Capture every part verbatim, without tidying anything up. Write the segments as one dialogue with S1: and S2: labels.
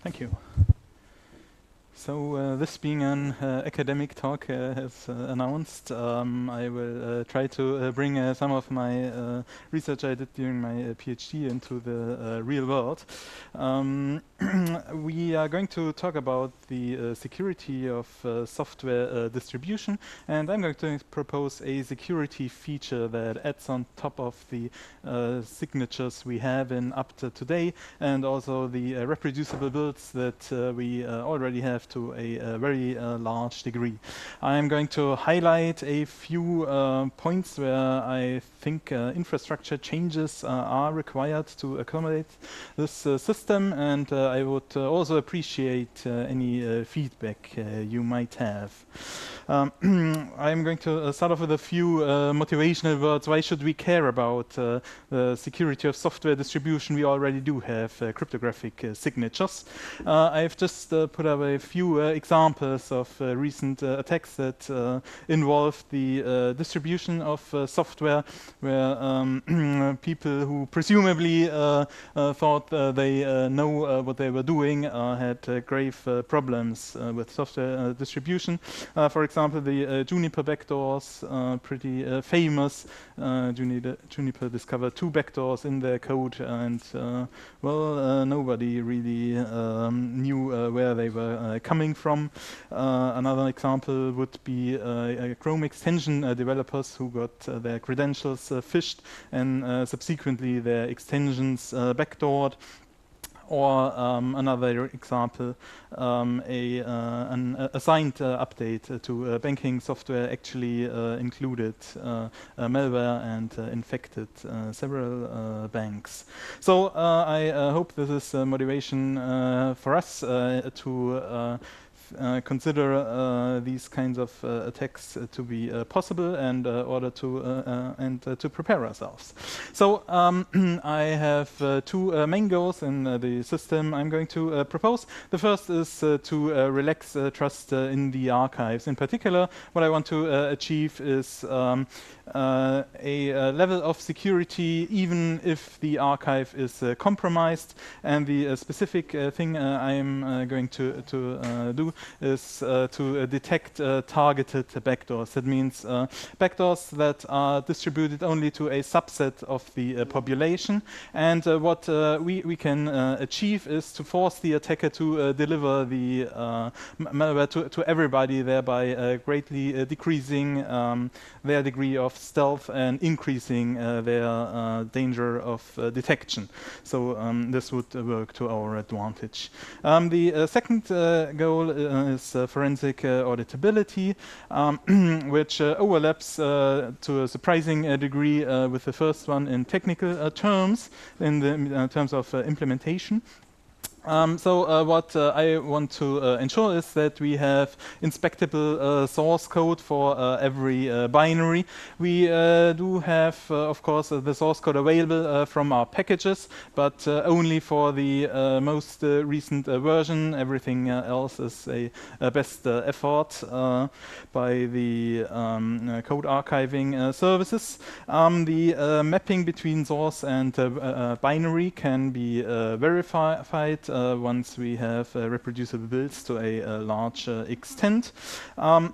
S1: Thank you. So uh, this being an uh, academic talk, uh, as uh, announced, um, I will uh, try to uh, bring uh, some of my uh, research I did during my uh, PhD into the uh, real world. Um, we are going to talk about the uh, security of uh, software uh, distribution, and I'm going to propose a security feature that adds on top of the uh, signatures we have in up to today, and also the uh, reproducible builds that uh, we uh, already have to a, a very uh, large degree. I'm going to highlight a few uh, points where I think uh, infrastructure changes uh, are required to accommodate this uh, system, and uh, I would uh, also appreciate uh, any uh, feedback uh, you might have. Um, I'm going to uh, start off with a few uh, motivational words. Why should we care about uh, the security of software distribution? We already do have uh, cryptographic uh, signatures. Uh, I've just uh, put up a few uh, examples of uh, recent uh, attacks that uh, involve the uh, distribution of uh, software, where um, people who presumably uh, uh, thought uh, they uh, know uh, what they were doing uh, had uh, grave uh, problems uh, with software uh, distribution. Uh, for example, the uh, Juniper backdoors, uh, pretty uh, famous. Uh, Juniper, Juniper discovered two backdoors in their code, and uh, well, uh, nobody really um, knew uh, where they were uh, coming from. Uh, another example would be uh, Chrome extension uh, developers who got uh, their credentials uh, phished and uh, subsequently their extensions uh, backdoored. Or um, another example, um, a, uh, an uh, assigned uh, update uh, to uh, banking software actually uh, included uh, uh, malware and uh, infected uh, several uh, banks. So uh, I uh, hope this is uh, motivation uh, for us uh, to uh, Uh, consider uh, these kinds of uh, attacks uh, to be uh, possible, and uh, order to uh, uh, and uh, to prepare ourselves. So um, I have uh, two uh, main goals in uh, the system I'm going to uh, propose. The first is uh, to uh, relax uh, trust uh, in the archives. In particular, what I want to uh, achieve is um, uh, a uh, level of security even if the archive is uh, compromised. And the uh, specific uh, thing uh, I'm uh, going to to uh, do is uh, to uh, detect uh, targeted backdoors. That means uh, backdoors that are distributed only to a subset of the uh, population. And uh, what uh, we, we can uh, achieve is to force the attacker to uh, deliver the uh, malware to, to everybody, thereby uh, greatly uh, decreasing um, their degree of stealth and increasing uh, their uh, danger of uh, detection. So um, this would uh, work to our advantage. Um, the uh, second uh, goal uh, is uh, forensic uh, auditability, um, which uh, overlaps uh, to a surprising uh, degree uh, with the first one in technical uh, terms, in the uh, terms of uh, implementation. Um, so uh, what uh, I want to uh, ensure is that we have inspectable uh, source code for uh, every uh, binary. We uh, do have, uh, of course, uh, the source code available uh, from our packages, but uh, only for the uh, most uh, recent uh, version. Everything uh, else is a, a best uh, effort uh, by the um, uh, code archiving uh, services. Um, the uh, mapping between source and uh, uh, binary can be uh, verified Uh, once we have uh, reproducible builds to a, a large uh, extent. Um,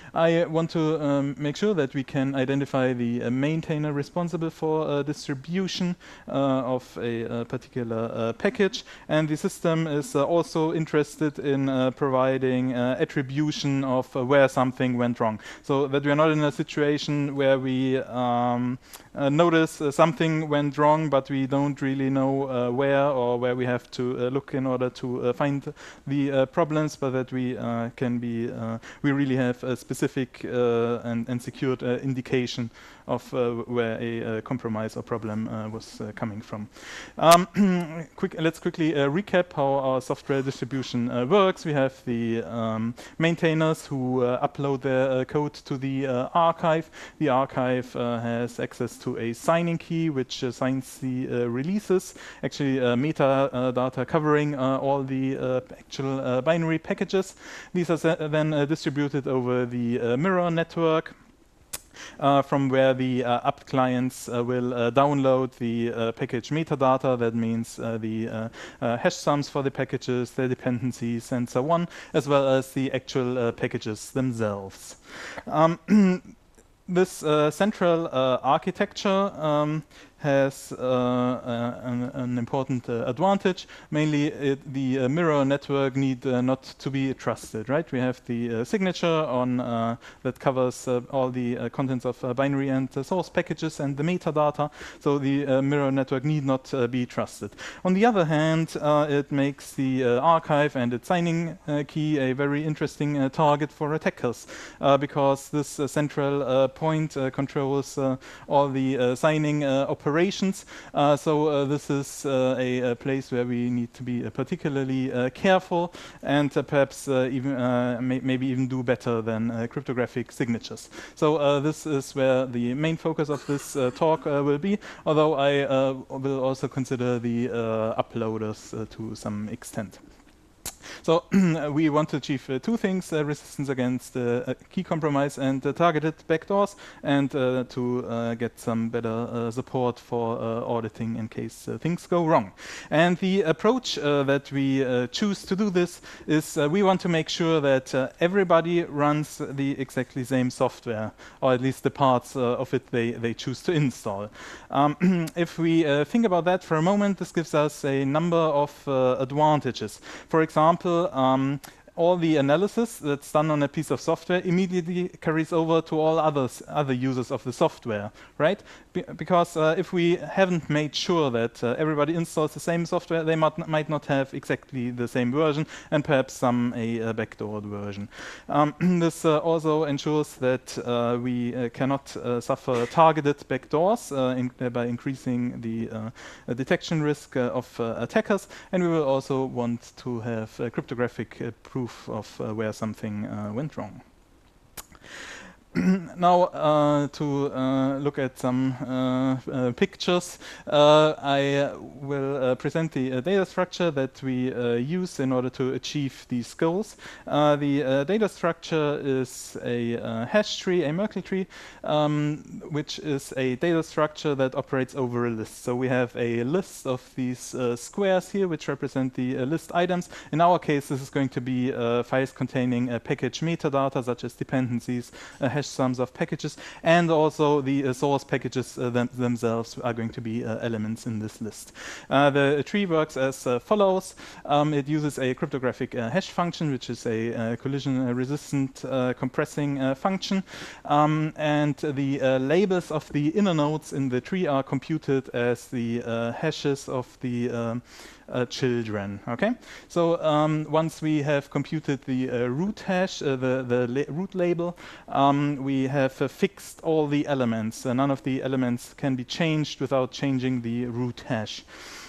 S1: I want to um, make sure that we can identify the uh, maintainer responsible for uh, distribution uh, of a, a particular uh, package, and the system is uh, also interested in uh, providing uh, attribution of uh, where something went wrong, so that we are not in a situation where we um, uh, notice uh, something went wrong, but we don't really know uh, where, or where we have to uh, look in order to uh, find the uh, problems, but that we uh, can be, uh, we really have a specific uh, and, and secured uh, indication of uh, where a uh, compromise or problem uh, was uh, coming from. Um, quick, let's quickly uh, recap how our software distribution uh, works. We have the um, maintainers who uh, upload their uh, code to the uh, archive. The archive uh, has access to a signing key, which uh, signs the uh, releases, actually uh, metadata covering uh, all the uh, actual uh, binary packages. These are then uh, distributed over the uh, mirror network. uh, from where the uh, apt clients uh, will uh, download the uh, package metadata. That means uh, the uh, uh, hash sums for the packages, their dependencies, and so on, as well as the actual uh, packages themselves. Um, this uh, central uh, architecture um, has uh, uh, an, an important uh, advantage. Mainly, it, the uh, mirror network need uh, not to be trusted, right? We have the uh, signature on uh, that covers uh, all the uh, contents of uh, binary and uh, source packages and the metadata. So the uh, mirror network need not uh, be trusted. On the other hand, uh, it makes the uh, archive and its signing uh, key a very interesting uh, target for attackers, uh, because this uh, central uh, point uh, controls uh, all the uh, signing uh, operations. Operations. Uh, so uh, this is uh, a, a place where we need to be uh, particularly uh, careful, and uh, perhaps uh, even uh, may maybe even do better than uh, cryptographic signatures. So uh, this is where the main focus of this uh, talk uh, will be, although I uh, will also consider the uh, uploaders uh, to some extent. So we want to achieve uh, two things: uh, resistance against uh, key compromise and uh, targeted backdoors, and uh, to uh, get some better uh, support for uh, auditing in case uh, things go wrong. And the approach uh, that we uh, choose to do this is uh, we want to make sure that uh, everybody runs the exactly same software, or at least the parts uh, of it they, they choose to install. Um, if we uh, think about that for a moment, this gives us a number of uh, advantages. For example, Um, all the analysis that's done on a piece of software immediately carries over to all others, other users of the software, right? Be because uh, if we haven't made sure that uh, everybody installs the same software, they might, might not have exactly the same version, and perhaps some a, a backdoored version. Um, this uh, also ensures that uh, we uh, cannot uh, suffer targeted backdoors uh, in, uh, by increasing the uh, detection risk uh, of uh, attackers, and we will also want to have uh, cryptographic uh, proof of uh, where something uh, went wrong. Now, uh, to uh, look at some uh, uh, pictures, uh, I will uh, present the uh, data structure that we uh, use in order to achieve these goals. Uh, the uh, data structure is a uh, hash tree, a Merkle tree, um, which is a data structure that operates over a list. So we have a list of these uh, squares here, which represent the uh, list items. In our case, this is going to be uh, files containing uh, package metadata, such as dependencies, uh, hash sums of packages, and also the uh, source packages uh, them themselves are going to be uh, elements in this list. Uh, the tree works as uh, follows. Um, it uses a cryptographic uh, hash function, which is a uh, collision-resistant uh, compressing uh, function, um, and the uh, labels of the inner nodes in the tree are computed as the uh, hashes of the um, Uh, children. Okay, so um, once we have computed the uh, root hash, uh, the the la root label, um, we have uh, fixed all the elements. Uh, none of the elements can be changed without changing the root hash.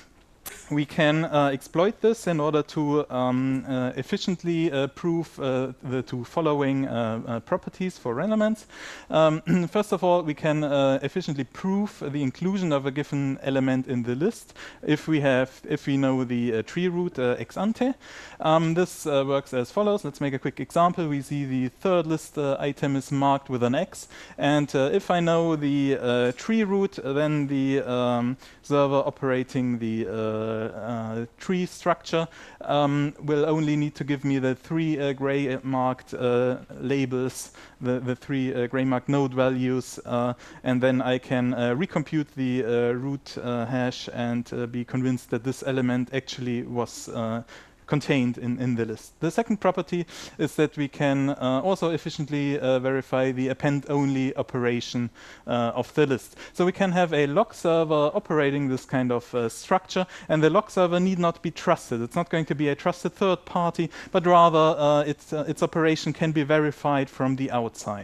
S1: We can uh, exploit this in order to um, uh, efficiently uh, prove uh, the two following uh, uh, properties for elements. Um, first of all, we can uh, efficiently prove the inclusion of a given element in the list if we have, if we know the uh, tree root uh, ex ante. Um, this uh, works as follows. Let's make a quick example. We see the third list uh, item is marked with an X, and uh, if I know the uh, tree root, then the um, server operating the uh, Uh, tree structure um, will only need to give me the three uh, gray marked uh, labels, the, the three uh, gray marked node values, uh, and then I can uh, recompute the uh, root uh, hash and uh, be convinced that this element actually was uh, contained in, in the list. The second property is that we can uh, also efficiently uh, verify the append-only operation uh, of the list. So we can have a log server operating this kind of uh, structure, and the log server need not be trusted. It's not going to be a trusted third party, but rather uh, its, uh, its operation can be verified from the outside.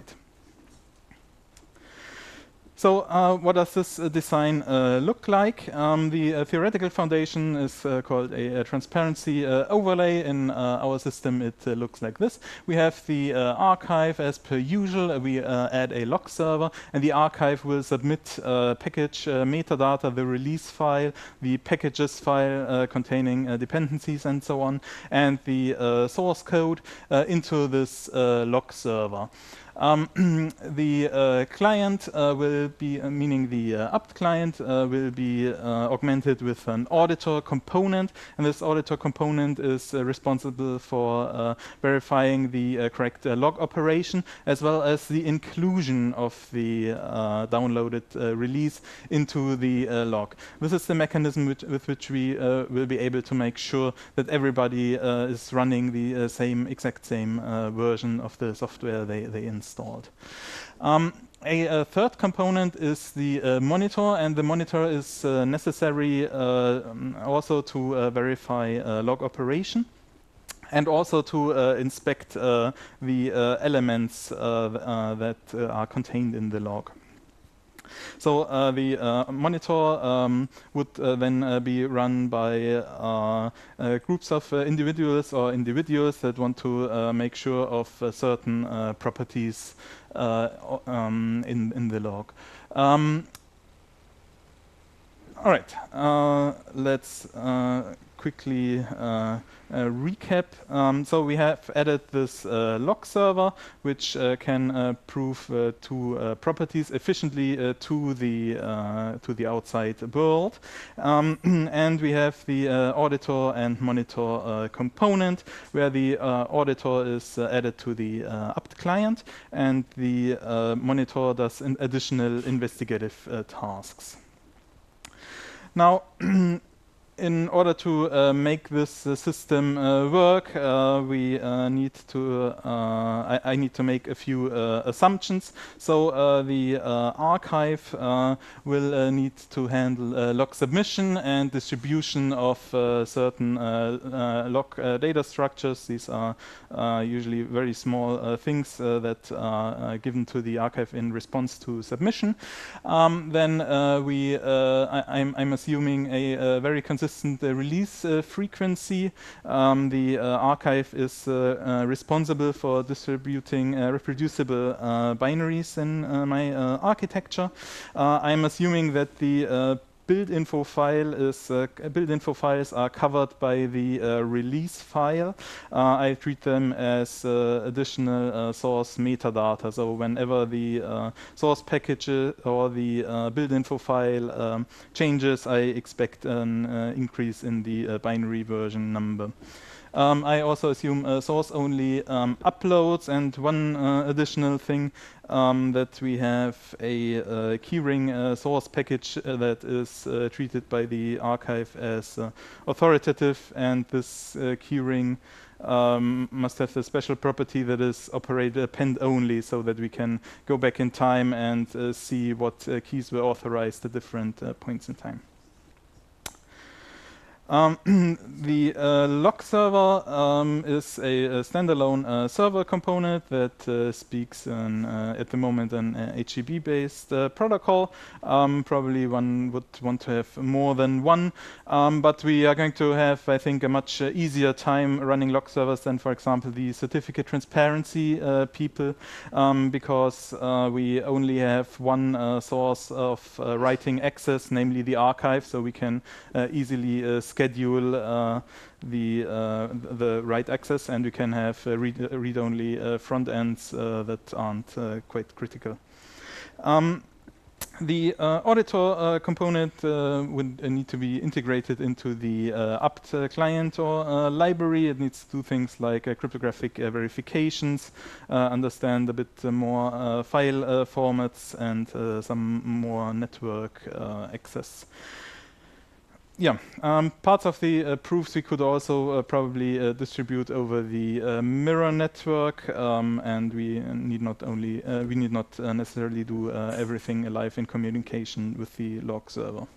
S1: So uh, what does this uh, design uh, look like? Um, the uh, theoretical foundation is uh, called a, a transparency uh, overlay. In uh, our system, it uh, looks like this. We have the uh, archive as per usual. We uh, add a log server, and the archive will submit uh, package uh, metadata, the release file, the packages file uh, containing uh, dependencies and so on, and the uh, source code uh, into this uh, log server. Um, the uh, client uh, will be, uh, meaning the uh, apt client, uh, will be uh, augmented with an auditor component, and this auditor component is uh, responsible for uh, verifying the uh, correct uh, log operation, as well as the inclusion of the uh, downloaded uh, release into the uh, log. This is the mechanism which, with which we uh, will be able to make sure that everybody uh, is running the uh, same, exact same uh, version of the software they, they installed. Um, a, a third component is the uh, monitor, and the monitor is uh, necessary uh, also to uh, verify uh, log operation, and also to uh, inspect uh, the uh, elements uh, uh, that uh, are contained in the log. So uh, the uh, monitor um, would uh, then uh, be run by uh, uh, groups of uh, individuals or individuals that want to uh, make sure of uh, certain uh, properties uh, um, in, in the log. Um, all right, uh, let's uh, quickly uh, uh, recap. Um, so we have added this uh, log server, which uh, can uh, prove uh, two uh, properties efficiently uh, to the uh, to the outside world, um, and we have the uh, auditor and monitor uh, component, where the uh, auditor is uh, added to the uh, apt client, and the uh, monitor does an additional investigative uh, tasks. Now, in order to uh, make this uh, system uh, work, uh, we uh, need to, uh, I, I need to make a few uh, assumptions. So uh, the uh, archive uh, will uh, need to handle uh, log submission and distribution of uh, certain uh, uh, log uh, data structures. These are uh, usually very small uh, things uh, that are uh, given to the archive in response to submission. Um, then uh, we, uh, I, I'm, I'm assuming a, a very consistent Uh, release uh, frequency. Um, the uh, archive is uh, uh, responsible for distributing uh, reproducible uh, binaries in uh, my uh, architecture. Uh, I'm assuming that the uh, build info file is uh, build info files are covered by the uh, release file. Uh, I treat them as uh, additional uh, source metadata. So whenever the uh, source package or the uh, build info file um, changes, I expect an uh, increase in the uh, binary version number. Um, I also assume uh, source-only um, uploads, and one uh, additional thing um, that we have a uh, keyring uh, source package uh, that is uh, treated by the archive as uh, authoritative, and this uh, keyring um, must have the special property that is operator append only, so that we can go back in time and uh, see what uh, keys were authorized at different uh, points in time. Um, the uh, log server um, is a, a standalone uh, server component that uh, speaks an, uh, at the moment an uh, H T T P-based uh, protocol. Um, probably one would want to have more than one, um, but we are going to have, I think, a much uh, easier time running log servers than, for example, the certificate transparency uh, people, um, because uh, we only have one uh, source of uh, writing access, namely the archive, so we can uh, easily uh, schedule uh, the uh, the write access, and we can have uh, read uh, read-only uh, front ends uh, that aren't uh, quite critical. Um, The uh, auditor uh, component uh, would uh, need to be integrated into the uh, apt uh, client or uh, library. It needs to do things like uh, cryptographic uh, verifications, uh, understand a bit uh, more uh, file uh, formats, and uh, some more network uh, access. Yeah, um, parts of the uh, proofs we could also uh, probably uh, distribute over the uh, mirror network, um, and we need not only uh, we need not uh, necessarily do uh, everything live in communication with the log server.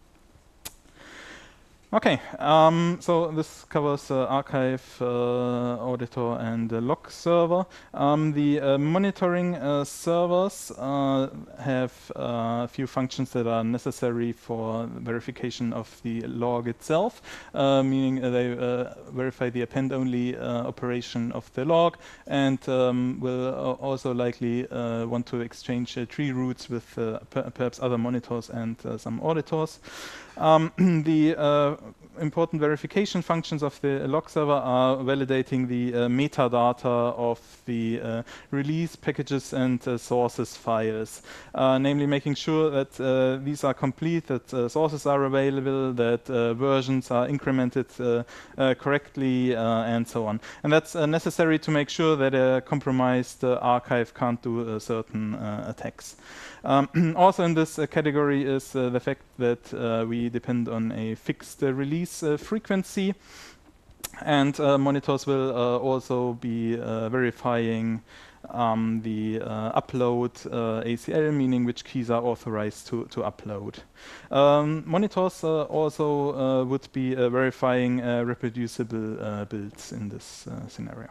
S1: Okay, um, so this covers uh, archive, uh, auditor, and uh, log server. Um, the uh, monitoring uh, servers uh, have uh, a few functions that are necessary for verification of the log itself, uh, meaning uh, they uh, verify the append-only uh, operation of the log, and um, will uh, also likely uh, want to exchange uh, tree roots with uh, per perhaps other monitors and uh, some auditors. Um, the uh, important verification functions of the log server are validating the uh, metadata of the uh, release packages and uh, sources files, uh, namely making sure that uh, these are complete, that uh, sources are available, that uh, versions are incremented uh, uh, correctly, uh, and so on. And that's uh, necessary to make sure that a compromised uh, archive can't do uh, certain uh, attacks. Um, also in this uh, category is uh, the fact that uh, we depend on a fixed uh, release uh, frequency, and uh, monitors will uh, also be uh, verifying um, the uh, upload uh, A C L, meaning which keys are authorized to, to upload. Um, monitors uh, also uh, would be uh, verifying uh, reproducible uh, builds in this uh, scenario.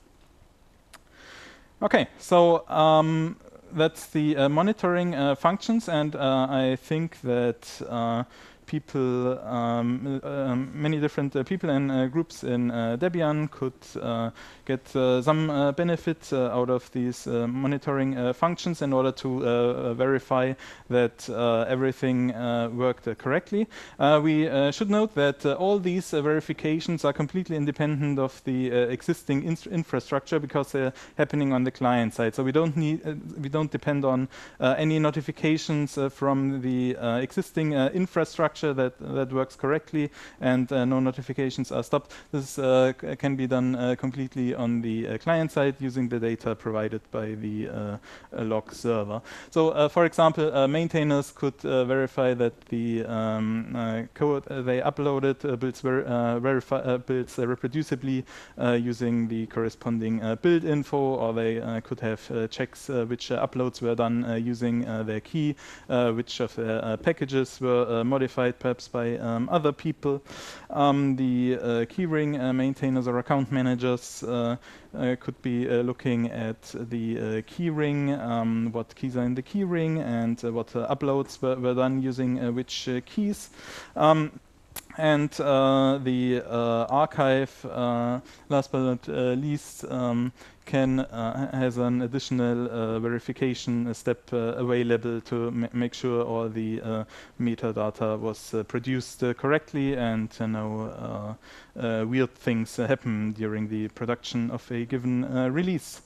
S1: Okay, so um, that's the uh, monitoring uh, functions, and uh, I think that uh, people, um, uh, many different uh, people and uh, groups in uh, Debian could uh, get uh, some uh, benefit uh, out of these uh, monitoring uh, functions in order to uh, verify that uh, everything uh, worked uh, correctly. Uh, we uh, should note that uh, all these uh, verifications are completely independent of the uh, existing in infrastructure because they're happening on the client side. So we don't need, uh, we don't depend on uh, any notifications uh, from the uh, existing uh, infrastructure that that works correctly, and uh, no notifications are stopped. This uh, can be done uh, completely on the uh, client side using the data provided by the uh, log server. So, uh, for example, uh, maintainers could uh, verify that the um, uh, code uh, they uploaded uh, builds ver uh, verify uh, builds uh, reproducibly uh, using the corresponding uh, build info, or they uh, could have uh, checks uh, which uh, uploads were done uh, using uh, their key, uh, which of their uh, packages were uh, modified perhaps by um, other people. Um, the uh, keyring uh, maintainers or account managers uh, uh, could be uh, looking at the uh, keyring, um, what keys are in the keyring, and uh, what uh, uploads were, were done using uh, which uh, keys. Um, And uh, the uh, archive, uh, last but not uh, least, um, can uh, has an additional uh, verification step uh, available to ma make sure all the uh, metadata was uh, produced uh, correctly, and uh, no uh, uh, weird things uh, happen during the production of a given uh, release.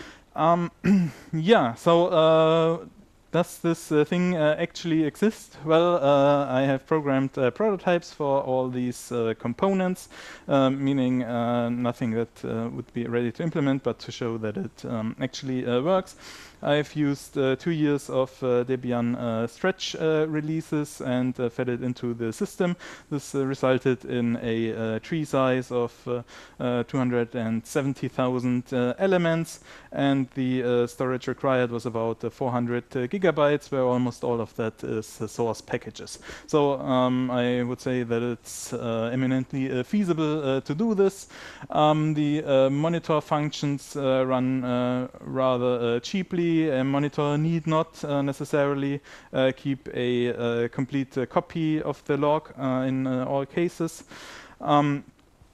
S1: Um, yeah, so. Uh, Does this uh, thing uh, actually exist? Well, uh, I have programmed uh, prototypes for all these uh, components, um, meaning uh, nothing that uh, would be ready to implement, but to show that it um, actually uh, works. I've used uh, two years of uh, Debian uh, stretch uh, releases and uh, fed it into the system. This uh, resulted in a uh, tree size of uh, uh, two hundred seventy thousand uh, elements, and the uh, storage required was about uh, four hundred uh, gigabytes, where almost all of that is uh, source packages. So um, I would say that it's uh, eminently uh, feasible uh, to do this. Um, the uh, monitor functions uh, run uh, rather uh, cheaply. A monitor need not uh, necessarily uh, keep a uh, complete uh, copy of the log uh, in uh, all cases. Um,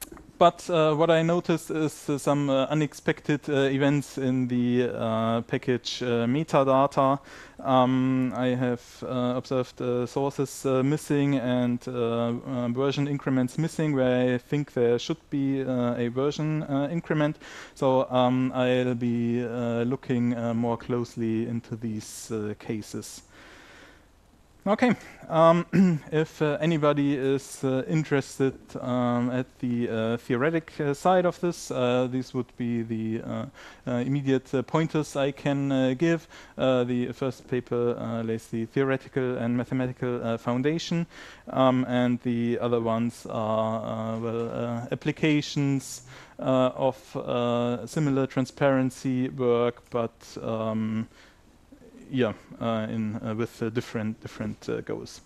S1: But uh, what I noticed is uh, some uh, unexpected uh, events in the uh, package uh, metadata. Um, I have uh, observed uh, sources uh, missing and uh, uh, version increments missing, where I think there should be uh, a version uh, increment. So um, I'll be uh, looking uh, more closely into these uh, cases. Okay, um, if uh, anybody is uh, interested um, at the uh, theoretic uh, side of this, uh, these would be the uh, uh, immediate uh, pointers I can uh, give. Uh, the first paper uh, lays the theoretical and mathematical uh, foundation, um, and the other ones are uh, well, uh, applications uh, of uh, similar transparency work, but um, yeah, uh, in uh, with uh, different different uh, goals.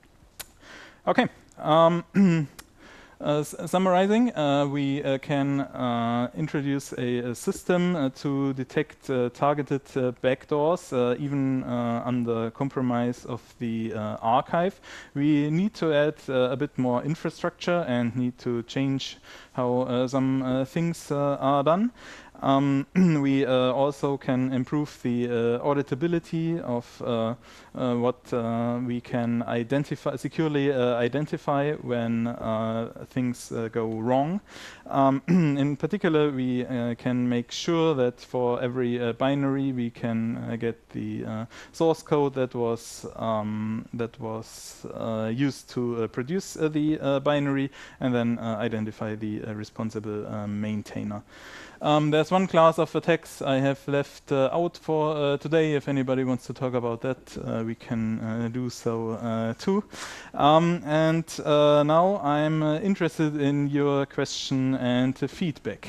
S1: Okay. Um, uh, summarizing, uh, we uh, can uh, introduce a, a system uh, to detect uh, targeted uh, backdoors, uh, even uh, under compromise of the uh, archive. We need to add uh, a bit more infrastructure and need to change how uh, some uh, things uh, are done. Um, we uh, also can improve the uh, auditability of uh, uh, what uh, we can identify, securely uh, identify when uh, things uh, go wrong. Um, in particular, we uh, can make sure that for every uh, binary we can uh, get the uh, source code that was um, that was uh, used to uh, produce uh, the uh, binary, and then uh, identify the uh, responsible uh, maintainer. Um, there's one class of attacks I have left uh, out for uh, today. If anybody wants to talk about that, uh, we can uh, do so uh, too. Um, and uh, now I'm uh, interested in your question and uh, feedback.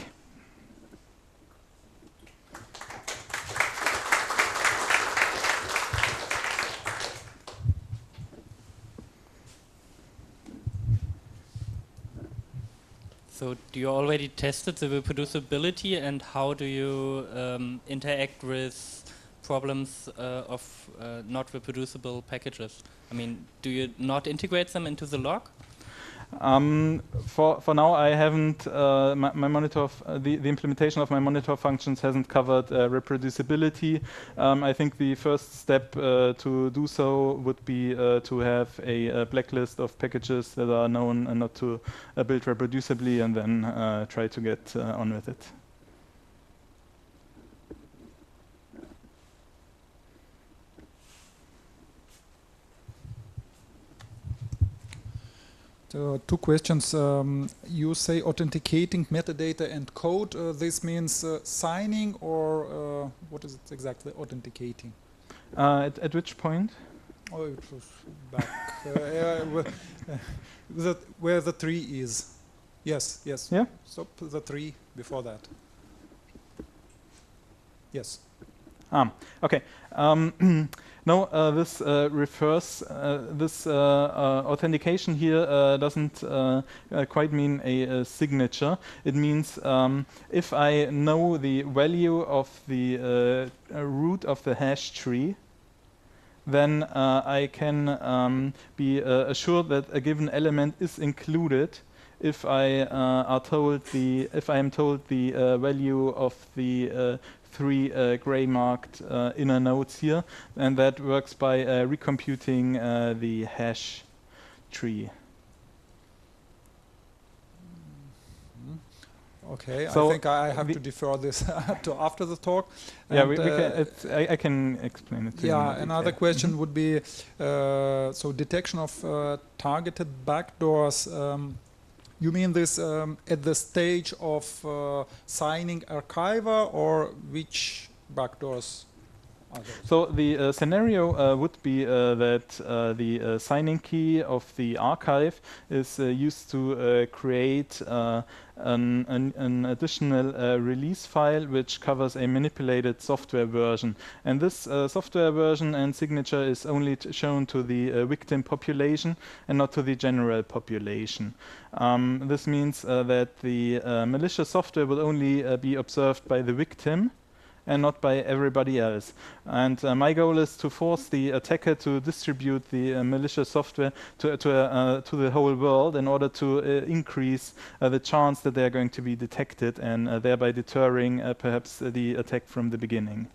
S2: So do you already tested the reproducibility, and how do you um, interact with problems uh, of uh, not reproducible packages? I mean, do you not integrate them into the log?
S1: Um, for for now, I haven't. Uh, my, my monitor, f uh, the the implementation of my monitor functions hasn't covered uh, reproducibility. Um, I think the first step uh, to do so would be uh, to have a, a blacklist of packages that are known and not to uh, build reproducibly, and then uh, try to get uh, on with it.
S3: Uh, two questions. Um, you say authenticating metadata and code. Uh, this means uh, signing, or uh, what is it exactly? Authenticating.
S1: Uh, at, at which point?
S3: Oh, it was back. uh, yeah, where, uh, the, where the tree is. Yes, yes.
S1: Yeah.
S3: Stop the tree before that. Yes.
S1: Ah, okay. Um, no, uh, this uh, refers, uh, this uh, uh, authentication here uh, doesn't uh, uh, quite mean a, a signature. It means um, if I know the value of the uh, root of the hash tree, then uh, I can um, be uh, assured that a given element is included if I uh, are told the if I am told the uh, value of the uh, three uh, gray marked uh, inner nodes here, and that works by uh, recomputing uh, the hash tree.
S3: Okay,
S1: so
S3: I think I have to defer this to after the talk.
S1: Yeah,
S3: and
S1: we, we
S3: uh,
S1: can, it's, I, I can explain it to
S3: yeah,
S1: you. Yeah,
S3: another question mm-hmm. would be, uh, so detection of uh, targeted backdoors. Um, you mean this um, at the stage of uh, signing archiver, or which backdoors?
S1: So the uh, scenario uh, would be uh, that uh, the uh, signing key of the archive is uh, used to uh, create uh, an, an, an additional uh, release file which covers a manipulated software version. And this uh, software version and signature is only t shown to the uh, victim population and not to the general population. Um, this means uh, that the uh, malicious software will only uh, be observed by the victim and not by everybody else. And uh, my goal is to force the attacker to distribute the uh, malicious software to to, uh, to the whole world in order to uh, increase uh, the chance that they are going to be detected, and uh, thereby deterring uh, perhaps uh, the attack from the beginning.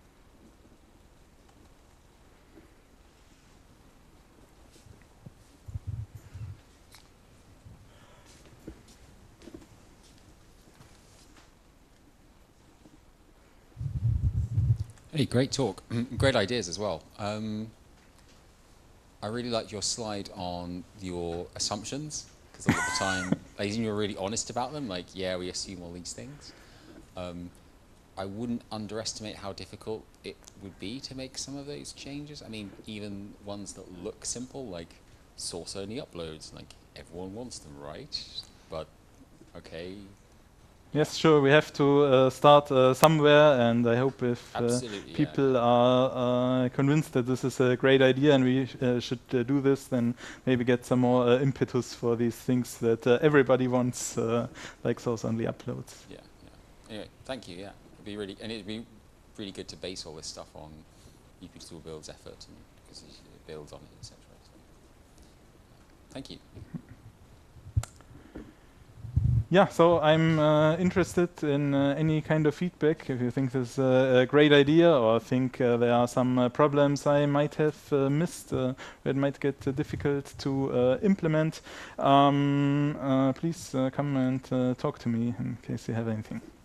S4: Hey, great talk. Great ideas as well. Um, I really liked your slide on your assumptions, because a lot of the time, like, you were really honest about them, like, yeah, we assume all these things. Um, I wouldn't underestimate how difficult it would be to make some of those changes. I mean, even ones that look simple, like source-only uploads, like, everyone wants them, right? But, okay.
S1: Yes, sure. We have to uh, start uh, somewhere, and I hope if uh, people yeah. are uh, convinced that this is a great idea and we uh, should uh, do this, then maybe get some more uh, impetus for these things that uh, everybody wants, uh, like source-only uploads.
S4: Yeah, yeah. Anyway, thank you. Yeah, it'd be really, and it'd be really good to base all this stuff on U P Tool Build's effort, because it builds on it, et cetera. So, thank you.
S1: yeah, so I'm uh, interested in uh, any kind of feedback. If you think this is a, a great idea, or think uh, there are some uh, problems I might have uh, missed, uh, that might get uh, difficult to uh, implement, um, uh, please uh, come and uh, talk to me in case you have anything.